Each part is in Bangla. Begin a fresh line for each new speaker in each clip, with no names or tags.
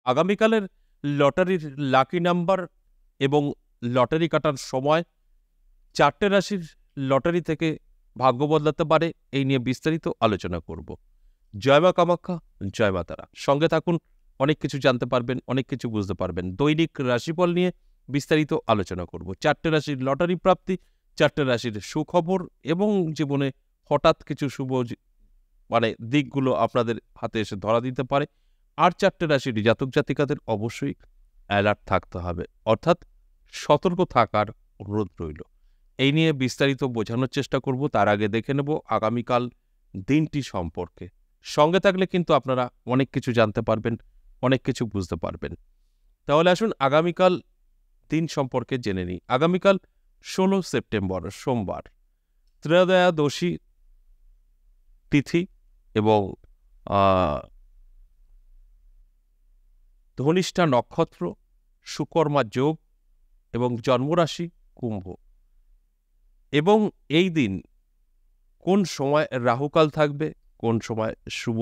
আগামীকালের লটারির লাকি নাম্বার এবং লটারি কাটার সময় 4টে রাশির লটারি থেকে ভাগ্য বদলাতে পারে, এই নিয়ে বিস্তারিত আলোচনা করব। জয় মা কামাখ্যা, জয় মা তারা। সঙ্গে থাকুন, অনেক কিছু জানতে পারবেন, অনেক কিছু বুঝতে পারবেন। দৈনিক রাশিফল নিয়ে বিস্তারিত আলোচনা করব। 4টে রাশির লটারি প্রাপ্তি, 4টে রাশির সুখবর এবং জীবনে হঠাৎ কিছু শুভ দিকগুলো আপনাদের হাতে এসে ধরা দিতে পারে। আর 4টে রাশির জাতক জাতিকাদের অবশ্যই অ্যালার্ট থাকতে হবে, অর্থাৎ সতর্ক থাকার অনুরোধ রইল। এই নিয়ে বিস্তারিত বোঝানোর চেষ্টা করব। তার আগে দেখে নেব আগামীকাল দিনটি সম্পর্কে। সঙ্গে থাকলে কিন্তু আপনারা অনেক কিছু জানতে পারবেন, অনেক কিছু বুঝতে পারবেন। তাহলে আসুন আগামীকাল দিন সম্পর্কে জেনে নিই। আগামীকাল 16 সেপ্টেম্বর সোমবার, ত্রয়োদশী তিথি এবং ধনিষ্ঠা নক্ষত্র, সুকর্মা যোগ এবং জন্মরাশি কুম্ভ। এবং এই দিন কোন সময় রাহুকাল থাকবে, কোন সময় শুভ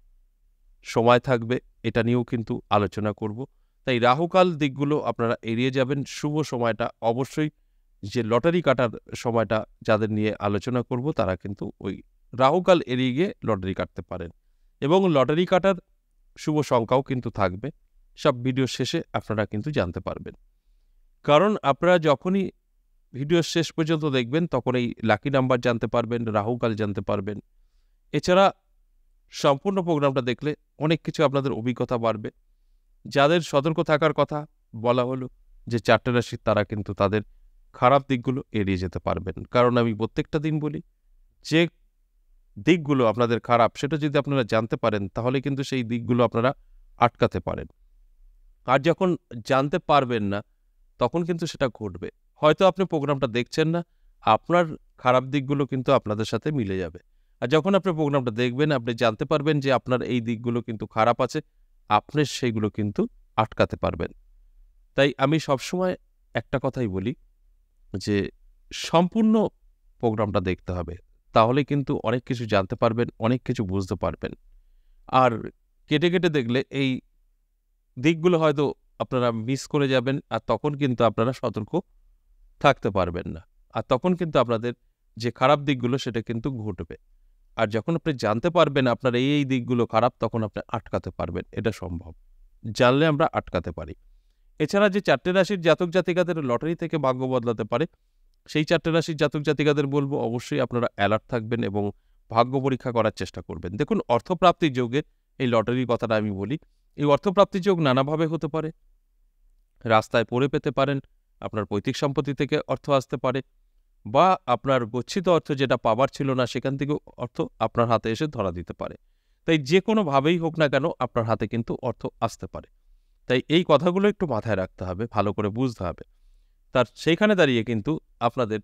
সময় থাকবে, এটা নিয়েও কিন্তু আলোচনা করব। তাই রাহুকাল দিকগুলো আপনারা এড়িয়ে যাবেন। শুভ সময়টা অবশ্যই, যে লটারি কাটার সময়টা যাদের নিয়ে আলোচনা করব তারা কিন্তু ওই রাহুকাল এড়িয়ে গিয়ে লটারি কাটতে পারেন। এবং লটারি কাটার শুভ সংখ্যাও কিন্তু থাকবে, সব ভিডিও শেষে আপনারা কিন্তু জানতে পারবেন। কারণ আপনারা যখনই ভিডিও শেষ পর্যন্ত দেখবেন তখন এই লাকি নাম্বার জানতে পারবেন, রাহুকাল জানতে পারবেন। এছাড়া সম্পূর্ণ প্রোগ্রামটা দেখলে অনেক কিছু আপনাদের অভিজ্ঞতা বাড়বে। যাদের সতর্ক থাকার কথা বলা হলো, যে 4টে রাশি, তারা কিন্তু তাদের খারাপ দিকগুলো এড়িয়ে যেতে পারবেন। কারণ আমি প্রত্যেকটা দিন বলি, যে দিকগুলো আপনাদের খারাপ সেটা যদি আপনারা জানতে পারেন তাহলে কিন্তু সেই দিকগুলো আপনারা আটকাতে পারেন। আর যখন জানতে পারবেন না তখন কিন্তু সেটা ঘটবে। হয়তো আপনি প্রোগ্রামটা দেখছেন না, আপনার খারাপ দিকগুলো কিন্তু আপনাদের সাথে মিলে যাবে। আর যখন আপনি প্রোগ্রামটা দেখবেন, আপনি জানতে পারবেন যে আপনার এই দিকগুলো কিন্তু খারাপ আছে, আপনি সেইগুলো কিন্তু আটকাতে পারবেন। তাই আমি সবসময় একটা কথাই বলি, যে সম্পূর্ণ প্রোগ্রামটা দেখতে হবে, তাহলে কিন্তু অনেক কিছু জানতে পারবেন, অনেক কিছু বুঝতে পারবেন। আর কেটে কেটে দেখলে এই দিকগুলো হয়তো আপনারা মিস করে যাবেন, আর তখন কিন্তু আপনারা সতর্ক থাকতে পারবেন না। আর তখন কিন্তু আপনাদের যে খারাপ দিকগুলো সেটা কিন্তু ঘটবে। আর যখন আপনি জানতে পারবেন আপনার এই দিকগুলো খারাপ, তখন আপনি আটকাতে পারবেন। এটা সম্ভব, জানলে আমরা আটকাতে পারি। এছাড়া যে 4টে রাশির জাতক জাতিকাদের লটারি থেকে ভাগ্য বদলাতে পারে, সেই 4টে রাশির জাতক জাতিকাদের বলবো অবশ্যই আপনারা অ্যালার্ট থাকবেন এবং ভাগ্য পরীক্ষা করার চেষ্টা করবেন। দেখুন, অর্থপ্রাপ্তির যোগে এই লটারির কথাটা আমি বলি। এই অর্থপ্রাপ্তির যোগ নানাভাবে হতে পারে। রাস্তায় পড়ে পেতে পারেন, আপনার পৈতৃক সম্পত্তি থেকে অর্থ আসতে পারে, বা আপনার গচ্ছিত অর্থ যেটা পাবার ছিল না সেখান থেকেও অর্থ আপনার হাতে এসে ধরা দিতে পারে। তাই যে কোনোভাবেই হোক না কেন আপনার হাতে কিন্তু অর্থ আসতে পারে। তাই এই কথাগুলো একটু মাথায় রাখতে হবে, ভালো করে বুঝতে হবে। তার সেইখানে দাঁড়িয়ে কিন্তু আপনাদের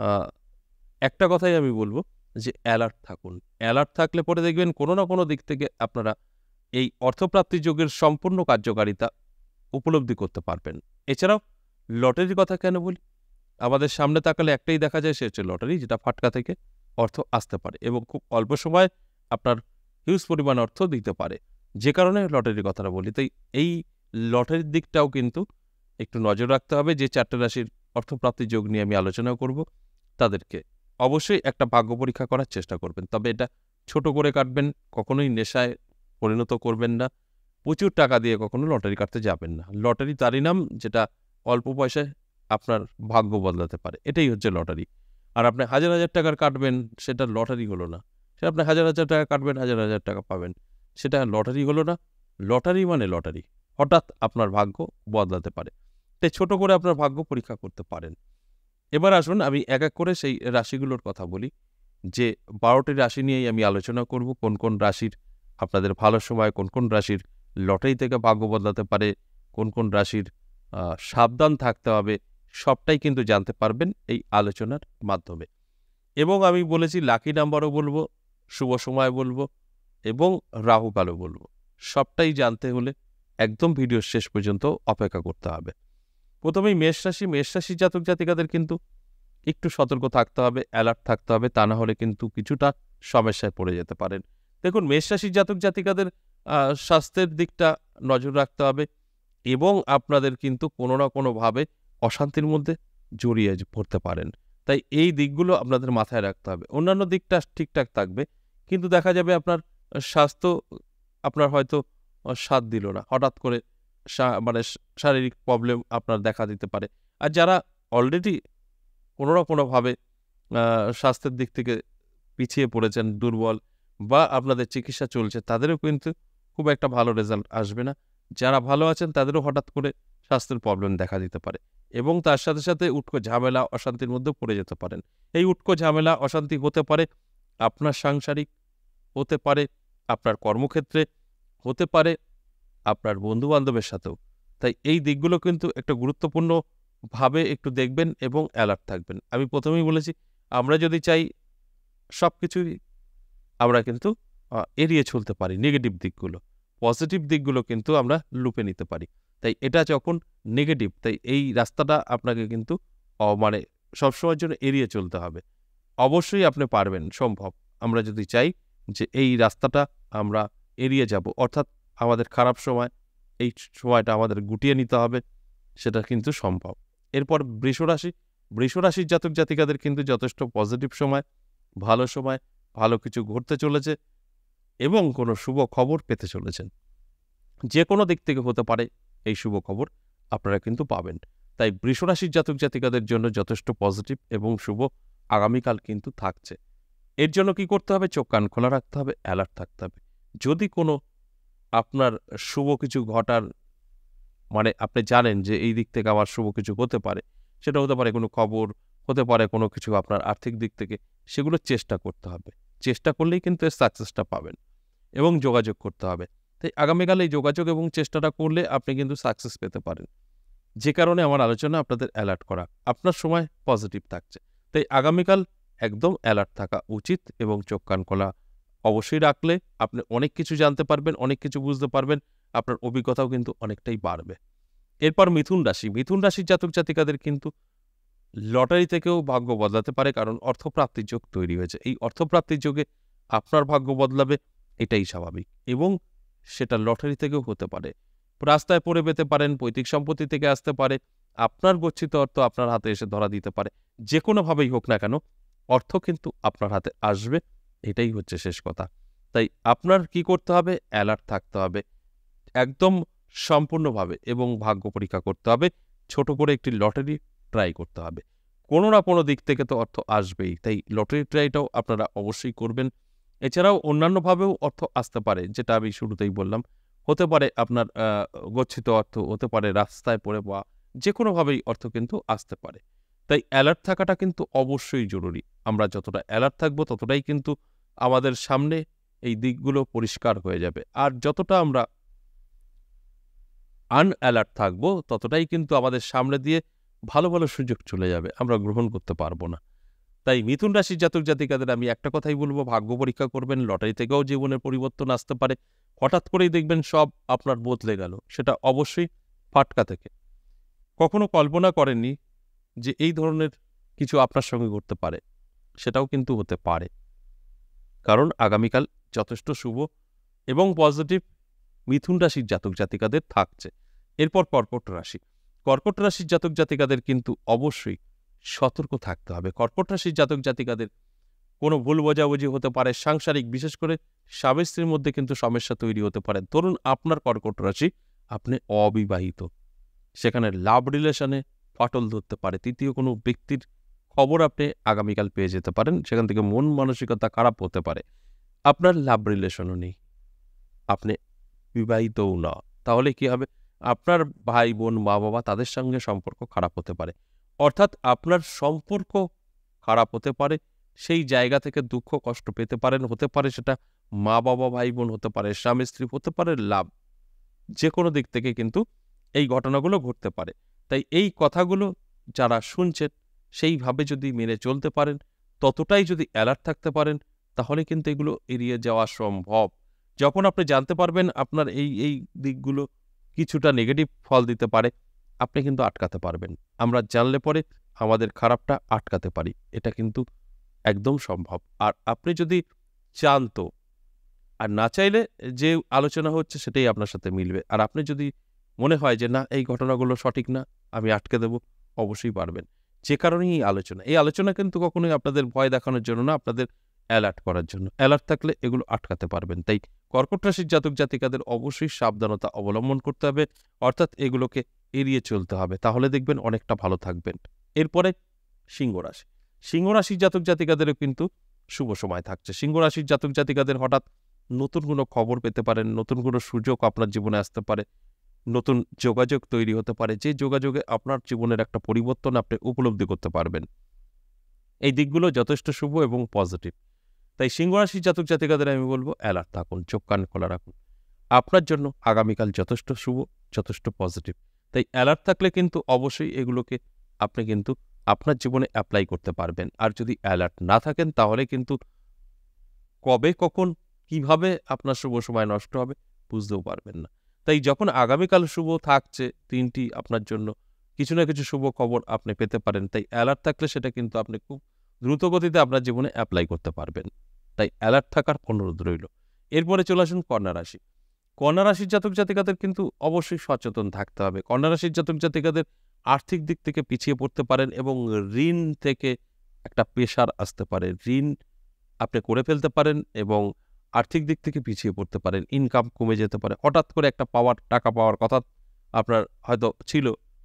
একটা কথাই আমি বলবো, যে অ্যালার্ট থাকুন। অ্যালার্ট থাকলে পরে দেখবেন কোনো না কোনো দিক থেকে আপনারা এই অর্থপ্রাপ্তি যোগের সম্পূর্ণ কার্যকারিতা উপলব্ধি করতে পারবেন। এছাড়াও লটারির কথা কেন বলি, আমাদের সামনে তাকালে একটাই দেখা যায়, সে হচ্ছে লটারি, যেটা ফাটকা থেকে অর্থ আসতে পারে এবং খুব অল্প সময় আপনার হিউজ পরিমাণ অর্থ দিতে পারে, যে কারণে লটারির কথাটা বলি। তাই এই লটারির দিকটাও কিন্তু একটু নজর রাখতে হবে। যে 4টে রাশির অর্থপ্রাপ্তি যোগ নিয়ে আমি আলোচনা করব, তাদেরকে অবশ্যই একটা ভাগ্য পরীক্ষা করার চেষ্টা করবেন। তবে এটা ছোট করে কাটবেন, কখনোই নেশায় পরিণত করবেন না, প্রচুর টাকা দিয়ে কখনো লটারি কাটতে যাবেন না। লটারি তারই নাম যেটা অল্প পয়সায় আপনার ভাগ্য বদলাতে পারে, এটাই হচ্ছে লটারি। আর আপনি হাজার হাজার টাকার কাটবেন, সেটা লটারি হলো না। সে আপনি হাজার হাজার টাকা কাটবেন, হাজার হাজার টাকা পাবেন, সেটা লটারি হলো না। লটারি মানে লটারি, হঠাৎ আপনার ভাগ্য বদলাতে পারে। তাই ছোট করে আপনার ভাগ্য পরীক্ষা করতে পারেন। এবার আসুন আমি এক এক করে সেই রাশিগুলোর কথা বলি। যে 12টি রাশি নিয়েই আমি আলোচনা করব, কোন কোন রাশির আপনাদের ভালো সময়, কোন কোন রাশির লটারি থেকে ভাগ্য বদলাতে পারে, কোন কোন রাশির সাবধান থাকতে হবে, সবটাই কিন্তু জানতে পারবেন এই আলোচনার মাধ্যমে। এবং আমি বলেছি লাকি নাম্বারও বলবো, শুভ সময় বলবো এবং রাহুকালও বলবো। সবটাই জানতে হলে একদম ভিডিওর শেষ পর্যন্ত অপেক্ষা করতে হবে। প্রথমেই মেষ রাশি। মেষ রাশির জাতক জাতিকাদের কিন্তু একটু সতর্ক থাকতে হবে, অ্যালার্ট থাকতে হবে, তা না হলে কিন্তু কিছুটা সমস্যায় পড়ে যেতে পারেন। দেখুন, মেষ রাশির জাতক জাতিকাদের স্বাস্থ্যের দিকটা নজর রাখতে হবে এবং আপনাদের কিন্তু কোনো না কোনোভাবে অশান্তির মধ্যে জড়িয়ে পড়তে পারেন। তাই এই দিকগুলো আপনাদের মাথায় রাখতে হবে। অন্যান্য দিকটা ঠিকঠাক থাকবে, কিন্তু দেখা যাবে আপনার স্বাস্থ্য আপনার হয়তো সাথ দিল না। হঠাৎ করে মানে শারীরিক প্রবলেম আপনার দেখা দিতে পারে। আর যারা অলরেডি কোনো না কোনোভাবে স্বাস্থ্যের দিক থেকে পিছিয়ে পড়েছেন, দুর্বল বা আপনাদের চিকিৎসা চলছে, তাদেরও কিন্তু খুব একটা ভালো রেজাল্ট আসবে না। যারা ভালো আছেন তাদেরও হঠাৎ করে স্বাস্থ্যের প্রবলেম দেখা দিতে পারে এবং তার সাথে সাথে উটকো ঝামেলা, অশান্তির মধ্যে পড়ে যেতে পারেন। এই উটকো ঝামেলা, অশান্তি হতে পারে আপনার সাংসারিক, হতে পারে আপনার কর্মক্ষেত্রে, হতে পারে আপনার বন্ধু-বান্ধবের সাথেও। তাই এই দিকগুলো কিন্তু একটা গুরুত্বপূর্ণভাবে একটু দেখবেন এবং অ্যালার্ট থাকবেন। আমি প্রথমেই বলেছি, আমরা যদি চাই সবকিছুই আমরা কিন্তু এড়িয়ে চলতে পারি নেগেটিভ দিকগুলো। পজিটিভ দিকগুলো কিন্তু আমরা লুপে নিতে পারি। তাই এটা যখন নেগেটিভ, তাই এই রাস্তাটা আপনাকে কিন্তু মানে সবসময়ের জন্য এড়িয়ে চলতে হবে। অবশ্যই আপনি পারবেন, সম্ভব। আমরা যদি চাই যে এই রাস্তাটা আমরা এড়িয়ে যাব, অর্থাৎ আমাদের খারাপ সময়, এই সময়টা আমাদের গুটিয়ে নিতে হবে, সেটা কিন্তু সম্ভব। এরপর বৃষরাশি। বৃষরাশির জাতক জাতিকাদের কিন্তু যথেষ্ট পজিটিভ সময়, ভালো সময়, ভালো কিছু ঘটতে চলেছে এবং কোনো শুভ খবর পেতে চলেছেন। যে কোনো দিক থেকে হতে পারে এই শুভ খবর আপনারা কিন্তু পাবেন। তাই বৃষরাশির জাতক জাতিকাদের জন্য যথেষ্ট পজিটিভ এবং শুভ আগামীকাল কিন্তু থাকছে। এর জন্য কি করতে হবে? চোখ কান খোলা রাখতে হবে, অ্যালার্ট থাকতে হবে। যদি কোনো আপনার শুভ কিছু ঘটার মানে আপনি জানেন যে এই দিক থেকে আমার শুভ কিছু হতে পারে, সেটা হতে পারে কোনো খবর, হতে পারে কোনো কিছু আপনার আর্থিক দিক থেকে, সেগুলো চেষ্টা করতে হবে। চেষ্টা করলেই কিন্তু এর সাকসেসটা পাবেন এবং যোগাযোগ করতে হবে। তাই আগামীকাল এই যোগাযোগ এবং চেষ্টাটা করলে আপনি কিন্তু সাকসেস পেতে পারেন। যে কারণে আমার আলোচনা আপনাদের অ্যালার্ট করা। আপনার সময় পজিটিভ থাকছে। তাই আগামীকাল একদম অ্যালার্ট থাকা উচিত এবং চোখ কান খোলা অবশ্যই রাখলে আপনি অনেক কিছু জানতে পারবেন, অনেক কিছু বুঝতে পারবেন, আপনার অভিজ্ঞতাও কিন্তু অনেকটাই বাড়বে। এরপর মিথুন রাশি। মিথুন রাশির জাতক জাতিকাদের কিন্তু লটারি থেকেও ভাগ্য বদলাতে পারে, কারণ অর্থপ্রাপ্তির যোগ তৈরি হয়েছে। এই অর্থপ্রাপ্তির যোগে আপনার ভাগ্য বদলাবে, এটাই স্বাভাবিক এবং সেটা লটারি থেকেও হতে পারে। রাস্তায় পড়ে পেতে পারেন, পৈতৃক সম্পত্তি থেকে আসতে পারে, আপনার গচ্ছিত অর্থ আপনার হাতে এসে ধরা দিতে পারে। যে কোনোভাবেই হোক না কেন, অর্থ কিন্তু আপনার হাতে আসবে, এটাই হচ্ছে শেষ কথা। তাই আপনার কি করতে হবে? অ্যালার্ট থাকতে হবে একদম সম্পূর্ণভাবে এবং ভাগ্য পরীক্ষা করতে হবে। ছোট করে একটি লটারি ট্রাই করতে হবে। কোনো না কোনো দিক থেকে তো অর্থ আসবেই, তাই লটারি ট্রাইটাও আপনারা অবশ্যই করবেন। এছাড়াও অন্যান্যভাবেও অর্থ আসতে পারে, যেটা আমি শুরুতেই বললাম। হতে পারে আপনার গচ্ছিত অর্থ, হতে পারে রাস্তায় পড়ে পাওয়া, যে কোনোভাবেই অর্থ কিন্তু আসতে পারে। তাই অ্যালার্ট থাকাটা কিন্তু অবশ্যই জরুরি। আমরা যতটা অ্যালার্ট থাকবো ততটাই কিন্তু আমাদের সামনে এই দিকগুলো পরিষ্কার হয়ে যাবে। আর যতটা আমরা আনঅ্যালার্ট থাকবো ততটাই কিন্তু আমাদের সামনে দিয়ে ভালো ভালো সুযোগ চলে যাবে, আমরা গ্রহণ করতে পারবো না। তাই মিথুন রাশির জাতক জাতিকাদের আমি একটা কথাই বলবো, ভাগ্য পরীক্ষা করবেন। লটারি থেকেও জীবনের পরিবর্তন আসতে পারে। হঠাৎ করেই দেখবেন সব আপনার বদলে গেল, সেটা অবশ্যই ফাটকা থেকে। কখনো কল্পনা করেননি যে এই ধরনের কিছু আপনার সঙ্গে ঘটতে পারে, সেটাও কিন্তু হতে পারে, কারণ আগামীকাল যথেষ্ট শুভ এবং পজিটিভ মিথুন রাশির জাতক জাতিকাদের থাকছে। এরপর কর্কট রাশি। কর্কট রাশির জাতক জাতিকাদের কিন্তু অবশ্যই সতর্ক থাকতে হবে। কর্কট রাশির জাতক জাতিকাদের কোনো ভুল বোঝাবুঝি হতে পারে, সাংসারিক, বিশেষ করে স্বামী স্ত্রীর মধ্যে কিন্তু সমস্যা তৈরি হতে পারে। ধরুন আপনার কর্কট রাশি, আপনি অবিবাহিত, সেখানে লাভ রিলেশনে ফাটল ধরতে পারে। তৃতীয় কোনো ব্যক্তির খবর আপনি আগামীকাল পেয়ে যেতে পারেন, সেখান থেকে মন মানসিকতা খারাপ হতে পারে। আপনার লাভ রিলেশনও নেই, আপনি বিবাহিতও না, তাহলে কি হবে? আপনার ভাই বোন, মা বাবা, তাদের সঙ্গে সম্পর্ক খারাপ হতে পারে। অর্থাৎ আপনার সম্পর্ক খারাপ হতে পারে, সেই জায়গা থেকে দুঃখ কষ্ট পেতে পারেন। হতে পারে সেটা মা বাবা, ভাই বোন, হতে পারে স্বামী স্ত্রী, হতে পারে লাভ, যে কোনো দিক থেকে কিন্তু এই ঘটনাগুলো ঘটতে পারে। তাই এই কথাগুলো যারা শুনছেন সেইভাবে যদি মেনে চলতে পারেন, ততটাই যদি অ্যালার্ট থাকতে পারেন, তাহলে কিন্তু এগুলো এড়িয়ে যাওয়া সম্ভব। যখন আপনি জানতে পারবেন আপনার এই দিকগুলো কিছুটা নেগেটিভ ফল দিতে পারে, আপনি কিন্তু আটকাতে পারবেন। আমরা জানলে পরে আমাদের খারাপটা আটকাতে পারি, এটা কিন্তু একদম সম্ভব। আর আপনি যদি চান তো আর না চাইলে যে আলোচনা হচ্ছে সেটাই আপনার সাথে মিলবে। আর আপনি যদি মনে হয় যে না এই ঘটনাগুলো সঠিক না, আমি আটকে দেব, অবশ্যই পারবেন। যে কারণেই এই আলোচনা কিন্তু কখনোই আপনাদের ভয় দেখানোর জন্য না, আপনাদের অ্যালার্ট করার জন্য। অ্যালার্ট থাকলে এগুলো আটকাতে পারবেন। তাই কর্কট রাশির জাতক জাতিকাদের অবশ্যই সাবধানতা অবলম্বন করতে হবে, অর্থাৎ এগুলোকে এড়িয়ে চলতে হবে। তাহলে দেখবেন অনেকটা ভালো থাকবেন। এরপরে সিংহ রাশি। সিংহ রাশির জাতক জাতিকাদেরও কিন্তু শুভ সময় থাকছে। সিংহ রাশির জাতক জাতিকাদের হঠাৎ নতুন কোনো খবর পেতে পারেন, নতুন কোনো সুযোগ আপনার জীবনে আসতে পারে, নতুন যোগাযোগ তৈরি হতে পারে, যে যোগাযোগে আপনার জীবনের একটা পরিবর্তন আপনি উপলব্ধি করতে পারবেন। এই দিকগুলো যথেষ্ট শুভ এবং পজিটিভ। তাই সিংহ রাশির জাতক জাতিকাদের আমি বলবো অ্যালার্ট থাকুন, চোখ কান খোলা রাখুন। আপনার জন্য আগামীকাল যথেষ্ট শুভ, যথেষ্ট পজিটিভ। তাই অ্যালার্ট থাকলে কিন্তু অবশ্যই এগুলোকে আপনি কিন্তু আপনার জীবনে অ্যাপ্লাই করতে পারবেন। আর যদি অ্যালার্ট না থাকেন তাহলে কিন্তু কবে, কখন, কিভাবে আপনার শুভ সময় নষ্ট হবে বুঝতেও পারবেন না। তাই যখন আগামীকাল শুভ থাকছে দিনটি আপনার জন্য, কিছু না কিছু শুভ খবর আপনি পেতে পারেন। তাই অ্যালার্ট থাকলে সেটা কিন্তু আপনি খুব দ্রুত গতিতে আপনার জীবনে অ্যাপ্লাই করতে পারবেন। তাই অ্যালার্ট থাকার অনুরোধ রইল। এরপরে চলে আসুন কন্যা রাশি। কন্যা রাশির জাতক জাতিকাদের কিন্তু অবশ্যই সচেতন থাকতে হবে। কন্যা রাশির জাতক জাতিকাদের আর্থিক দিক থেকে পিছিয়ে পড়তে পারেন এবং ঋণ থেকে একটা প্রেশার আসতে পারে। ঋণ আপনি করে ফেলতে পারেন এবং আর্থিক দিক থেকে পিছিয়ে পড়তে পারেন। ইনকাম কমে যেতে পারে। হঠাৎ করে একটা টাকা পাওয়ার কথা আপনার হয়তো ছিল,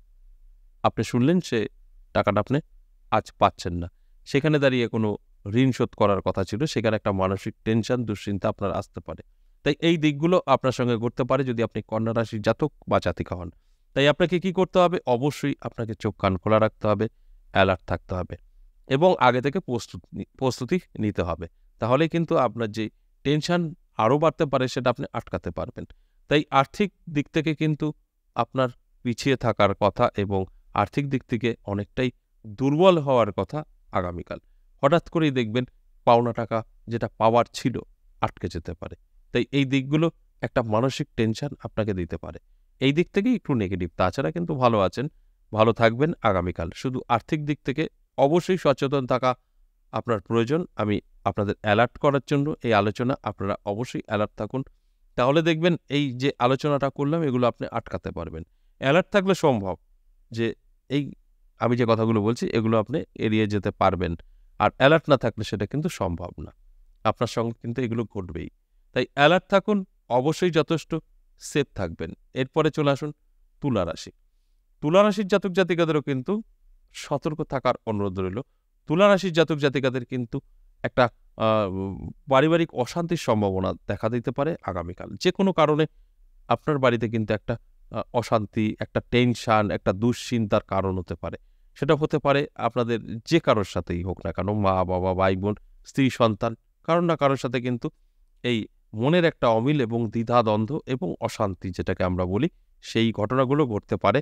আপনি শুনলেন সে টাকাটা আপনি আজ পাচ্ছেন না। সেখানে দাঁড়িয়ে কোনো ঋণ শোধ করার কথা ছিল, সেখানে একটা মানসিক টেনশন, দুশ্চিন্তা আপনার আসতে পারে। তাই এই দিকগুলো আপনার সঙ্গে ঘটতে পারে যদি আপনি কন্যা রাশির জাতক বা জাতিকা হন। তাই আপনাকে কি করতে হবে? অবশ্যই আপনাকে চোখ কান খোলা রাখতে হবে, অ্যালার্ট থাকতে হবে এবং আগে থেকে প্রস্তুতি নিতে হবে। তাহলেই কিন্তু আপনার যে টেনশন আরও বাড়তে পারে সেটা আপনি আটকাতে পারবেন। তাই আর্থিক দিক থেকে কিন্তু আপনার পিছিয়ে থাকার কথা এবং আর্থিক দিক থেকে অনেকটাই দুর্বল হওয়ার কথা আগামীকাল। হঠাৎ করেই দেখবেন পাওনা টাকা যেটা পাওয়ার ছিল আটকে যেতে পারে। তাই এই দিকগুলো একটা মানসিক টেনশন আপনাকে দিতে পারে। এই দিক থেকেই একটু নেগেটিভ। তাছাড়া কিন্তু ভালো আছেন, ভালো থাকবেন আগামীকাল। শুধু আর্থিক দিক থেকে অবশ্যই সচেতন থাকা আপনার প্রয়োজন। আমি আপনাদের অ্যালার্ট করার জন্য এই আলোচনা, আপনারা অবশ্যই অ্যালার্ট থাকুন। তাহলে দেখবেন এই যে আলোচনাটা করলাম এগুলো আপনি আটকাতে পারবেন। অ্যালার্ট থাকলে সম্ভব যে এই আমি যে কথাগুলো বলছি এগুলো আপনি এড়িয়ে যেতে পারবেন। আর অ্যালার্ট না থাকলে সেটা কিন্তু সম্ভব না। আপনার সঙ্গে কিন্তু এগুলো ঘটবেই। তাই অ্যালার্ট থাকুন, অবশ্যই যথেষ্ট সেফ থাকবেন। এরপরে চলে আসুন তুলা রাশি। তুলা রাশির জাতক জাতিকাদেরও কিন্তু সতর্ক থাকার অনুরোধ রইল। তুলা রাশির জাতক জাতিকাদের কিন্তু একটা পারিবারিক অশান্তির সম্ভাবনা দেখা দিতে পারে আগামীকাল। যে কোনো কারণে আপনার বাড়িতে কিন্তু একটা অশান্তি, একটা টেনশন, একটা দুশ্চিন্তার কারণ হতে পারে। সেটা হতে পারে আপনাদের যে কারোর সাথেই হোক না কেন, মা, বাবা, ভাই, বোন, স্ত্রী, সন্তান, কারোর না কারোর সাথে কিন্তু এই মনের একটা অমিল এবং দ্বিধাদ্বন্দ্ব এবং অশান্তি যেটাকে আমরা বলি, সেই ঘটনাগুলো ঘটতে পারে।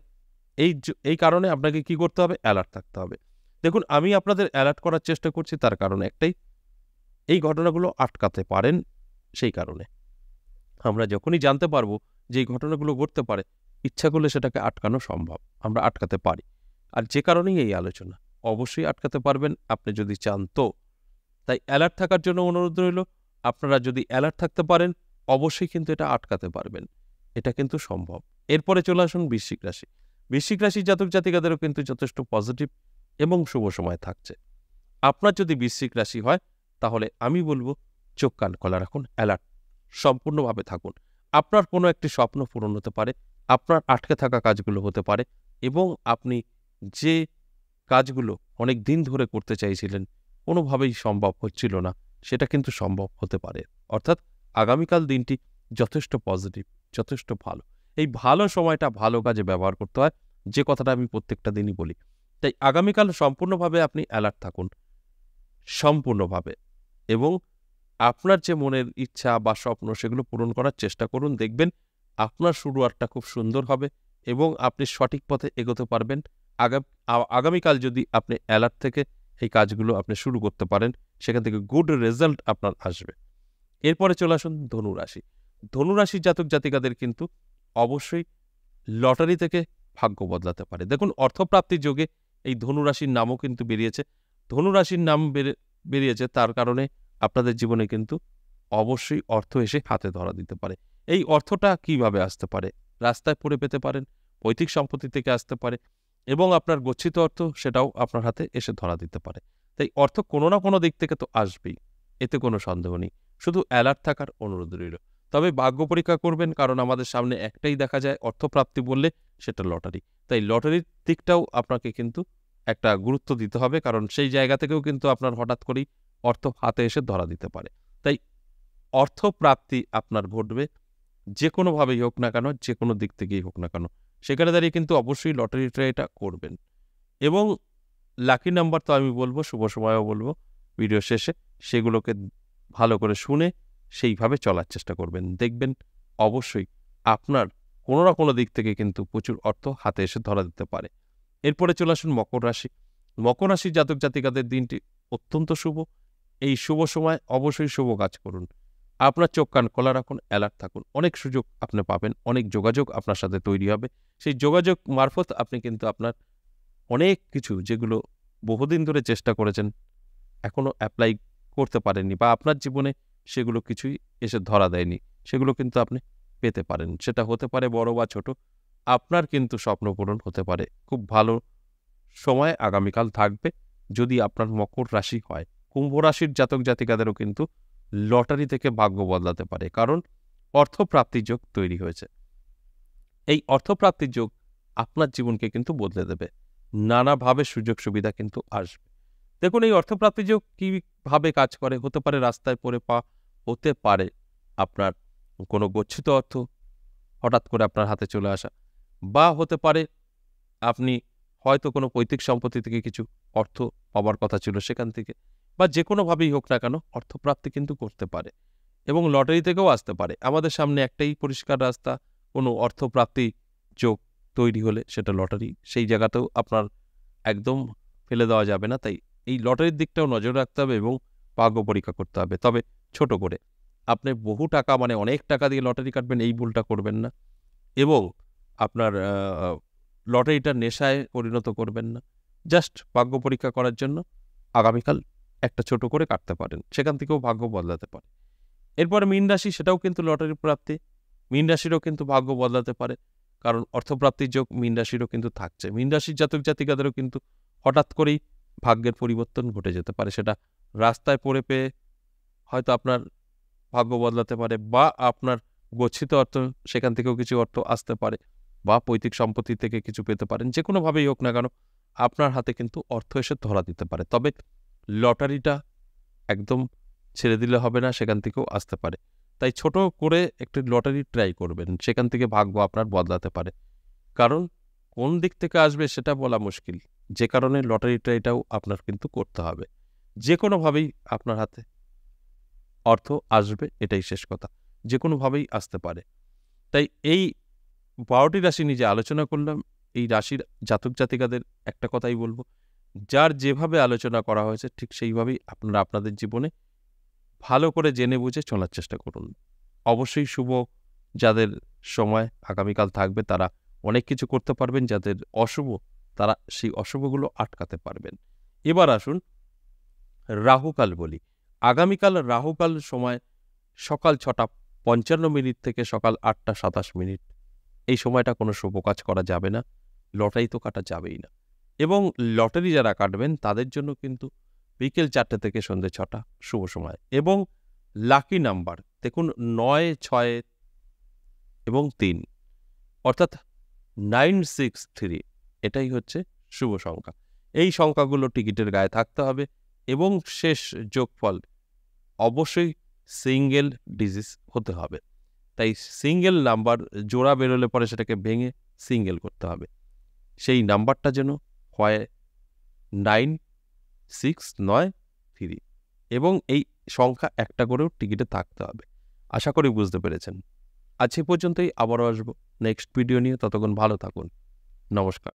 এই কারণে আপনাকে কি করতে হবে? অ্যালার্ট থাকতে হবে। দেখুন, আমি আপনাদের অ্যালার্ট করার চেষ্টা করছি তার কারণ একটাই, এই ঘটনাগুলো আটকাতে পারেন সেই কারণে। আমরা যখনই জানতে পারবো যে এই ঘটনাগুলো ঘটতে পারে, ইচ্ছা করলে সেটাকে আটকানো সম্ভব। আমরা আটকাতে পারি। আর যে কারণেই এই আলোচনা, অবশ্যই আটকাতে পারবেন আপনি যদি চান তো। তাই অ্যালার্ট থাকার জন্য অনুরোধ রইল। আপনারা যদি অ্যালার্ট থাকতে পারেন অবশ্যই কিন্তু এটা আটকাতে পারবেন। এটা কিন্তু সম্ভব। এরপরে চলে আসুন বৃশ্চিক রাশি। বৃশ্চিক রাশির জাতক জাতিকাদেরও কিন্তু যথেষ্ট পজিটিভ এবং শুভ সময় থাকছে। আপনার যদি বৃশ্চিক রাশি হয় তাহলে আমি বলবো চোখ কান খোলা রাখুন, অ্যালার্ট সম্পূর্ণভাবে থাকুন। আপনার কোনো একটি স্বপ্ন পূরণ হতে পারে, আপনার আটকে থাকা কাজগুলো হতে পারে এবং আপনি যে কাজগুলো অনেক দিন ধরে করতে চাইছিলেন, কোনোভাবেই সম্ভব হচ্ছিল না, সেটা কিন্তু সম্ভব হতে পারে। অর্থাৎ আগামীকাল দিনটি যথেষ্ট পজিটিভ, যথেষ্ট ভালো। এই ভালো সময়টা ভালো কাজে ব্যবহার করতে হয়, যে কথাটা আমি প্রত্যেকটা দিনই বলি। তাই আগামীকাল সম্পূর্ণভাবে আপনি অ্যালার্ট থাকুন, সম্পূর্ণভাবে, এবং আপনার যে মনের ইচ্ছা বা স্বপ্ন সেগুলো পূরণ করার চেষ্টা করুন। দেখবেন আপনার শুরুয়াতটা খুব সুন্দর হবে এবং আপনি সঠিক পথে এগোতে পারবেন। আগামীকাল যদি আপনি অ্যালার্ট থেকে এই কাজগুলো আপনি শুরু করতে পারেন, সেখান থেকে গুড রেজাল্ট আপনার আসবে। এরপরে চলে আসুন ধনুরাশি। ধনুরাশির জাতক জাতিকাদের কিন্তু অবশ্যই লটারি থেকে ভাগ্য বদলাতে পারে। দেখুন, অর্থপ্রাপ্তির যোগে এই ধনুরাশির নামও কিন্তু বেরিয়েছে। ধনুরাশির নাম বেরিয়েছে তার কারণে আপনাদের জীবনে কিন্তু অবশ্যই অর্থ এসে হাতে ধরা দিতে পারে। এই অর্থটা কিভাবে আসতে পারে? রাস্তায় পড়ে পেতে পারেন, পৈতৃক সম্পত্তি থেকে আসতে পারে এবং আপনার গচ্ছিত অর্থ সেটাও আপনার হাতে এসে ধরা দিতে পারে। তাই অর্থ কোনো না কোনো দিক থেকে তো আসবেই, এতে কোনো সন্দেহ নেই। শুধু অ্যালার্ট থাকার অনুরোধ রইল। তবে ভাগ্য পরীক্ষা করবেন, কারণ আমাদের সামনে একটাই দেখা যায়, অর্থপ্রাপ্তি বললে সেটা লটারি। তাই লটারির দিকটাও আপনাকে কিন্তু একটা গুরুত্ব দিতে হবে, কারণ সেই জায়গা থেকেও কিন্তু আপনার হঠাৎ করেই অর্থ হাতে এসে ধরা দিতে পারে। তাই অর্থপ্রাপ্তি আপনার ঘটবে, যে কোনোভাবেই হোক না কেন, যে কোনো দিক থেকেই হোক না কেন। সেখানে দাঁড়িয়ে কিন্তু অবশ্যই লটারি ট্রাইটা করবেন। এবং লাকি নাম্বার তো আমি বলব, শুভ সময়ও বলব ভিডিও শেষে, সেগুলোকে ভালো করে শুনে সেইভাবে চলার চেষ্টা করবেন। দেখবেন অবশ্যই আপনার কোনো না কোনো দিক থেকে কিন্তু প্রচুর অর্থ হাতে এসে ধরা দিতে পারে। এরপরে চলে আসুন মকর রাশি। মকর রাশির জাতক জাতিকাদের দিনটি অত্যন্ত শুভ। এই শুভ সময় অবশ্যই শুভ কাজ করুন। আপনার চোখ কান খোলা রাখুন, অ্যালার্ট থাকুন। অনেক সুযোগ আপনি পাবেন, অনেক যোগাযোগ আপনার সাথে তৈরি হবে। সেই যোগাযোগ মারফত আপনি কিন্তু আপনার অনেক কিছু, যেগুলো বহুদিন ধরে চেষ্টা করেছেন, এখনো অ্যাপ্লাই করতে পারেননি বা আপনার জীবনে সেগুলো কিছুই এসে ধরা দেয়নি, সেগুলো কিন্তু আপনি পেতে পারেন। সেটা হতে পারে বড় বা ছোট। আপনার কিন্তু স্বপ্ন পূরণ হতে পারে। খুব ভালো সময় আগামীকাল থাকবে যদি আপনার মকর রাশি হয়। কুম্ভ রাশির জাতক জাতিকাদেরও কিন্তু লটারি থেকে ভাগ্য বদলাতে পারে, কারণ অর্থপ্রাপ্তির যোগ তৈরি হয়েছে। এই অর্থপ্রাপ্তির যোগ আপনার জীবনকে কিন্তু বদলে দেবে। নানাভাবে সুযোগ সুবিধা কিন্তু আসবে। দেখুন, এই অর্থপ্রাপ্তির যোগ কিভাবে কাজ করে? হতে পারে রাস্তায় পড়ে হতে পারে আপনার কোনো গচ্ছিত অর্থ হঠাৎ করে আপনার হাতে চলে আসা, বা হতে পারে আপনি হয়তো কোনো পৈতৃক সম্পত্তি থেকে কিছু অর্থ পাওয়ার কথা ছিল সেখান থেকে, বা যে কোনোভাবেই হোক না কেন অর্থপ্রাপ্তি কিন্তু করতে পারে এবং লটারি থেকেও আসতে পারে। আমাদের সামনে একটাই পরিষ্কার রাস্তা, কোনো অর্থপ্রাপ্তি যোগ তৈরি হলে সেটা লটারি। সেই জায়গাতেও আপনার একদম ফেলে দেওয়া যাবে না। তাই এই লটারির দিকটাও নজর রাখতে হবে এবং ভাগ্য পরীক্ষা করতে হবে, তবে ছোট করে। আপনি বহু টাকা, মানে অনেক টাকা দিয়ে লটারি কাটবেন, এই ভুলটা করবেন না। এবং আপনার লটারিটা নেশায় পরিণত করবেন না। জাস্ট ভাগ্য পরীক্ষা করার জন্য আগামীকাল একটা ছোট করে কাটতে পারেন, সেখান থেকেও ভাগ্য বদলাতে পারে। এরপরে মীন রাশি, সেটাও কিন্তু লটারির প্রাপ্তি। মীন রাশিরও কিন্তু ভাগ্য বদলাতে পারে, কারণ অর্থপ্রাপ্তির যোগ মীন রাশিরও কিন্তু থাকছে। মীন রাশির জাতক জাতিকাদেরও কিন্তু হঠাৎ করেই ভাগ্যের পরিবর্তন ঘটে যেতে পারে। সেটা রাস্তায় পড়ে পেয়ে হয়তো আপনার ভাগ্য বদলাতে পারে, বা আপনার গচ্ছিত অর্থ সেখান থেকেও কিছু অর্থ আসতে পারে, বা পৈতৃক সম্পত্তি থেকে কিছু পেতে পারেন। যে কোনোভাবেই হোক না কেন আপনার হাতে কিন্তু অর্থ এসে ধরা দিতে পারে। তবে লটারিটা একদম ছেড়ে দিলে হবে না, সেখান থেকেও আসতে পারে। তাই ছোট করে একটি লটারি ট্রাই করবেন, সেখান থেকে ভাগ্য আপনার বদলাতে পারে। কারণ কোন দিক থেকে আসবে সেটা বলা মুশকিল, যে কারণে লটারি ট্রাইটাও আপনার কিন্তু করতে হবে। যে কোনোভাবেই আপনার হাতে অর্থ আসবে, এটাই শেষ কথা। যে কোনোভাবেই আসতে পারে। তাই এই ১২টি রাশি নিয়ে যে আলোচনা করলাম, এই রাশির জাতক জাতিকাদের একটা কথাই বলব, যার যেভাবে আলোচনা করা হয়েছে ঠিক সেইভাবেই আপনারা আপনাদের জীবনে ভালো করে জেনে বুঝে চলার চেষ্টা করুন। অবশ্যই শুভ যাদের সময় আগামীকাল থাকবে তারা অনেক কিছু করতে পারবেন, যাদের অশুভ তারা সেই অশুভগুলো আটকাতে পারবেন। এবার আসুন রাহুকাল বলি। আগামীকাল রাহুকাল সময় সকাল ৬:৫৫ থেকে সকাল ৮:২৭। এই সময়টা কোনো শুভ কাজ করা যাবে না, লটারি তো কাটা যাবেই না। এবং লটারি যারা কাটবেন তাদের জন্য কিন্তু বিকেল ৪টে থেকে সন্ধ্যে ৬টা শুভ সময়। এবং লাকি নাম্বার দেখুন ৯, ৬ এবং ৩, অর্থাৎ 963, এটাই হচ্ছে শুভ সংখ্যা। এই সংখ্যাগুলো টিকিটের গায়ে থাকতে হবে এবং শেষ যোগফল অবশ্যই সিঙ্গেল ডিজিট হতে হবে। তাই সিঙ্গেল নাম্বার জোড়া বেরোলে পরে সেটাকে ভেঙে সিঙ্গেল করতে হবে। সেই নাম্বারটা যেন হয় 9693 এবং এই সংখ্যা একটা করেও টিকিটে থাকতে হবে। আশা করি বুঝতে পেরেছেন। আজ এ পর্যন্তই, আবারও আসবো নেক্সট ভিডিও নিয়ে। ততক্ষণ ভালো থাকুন। নমস্কার।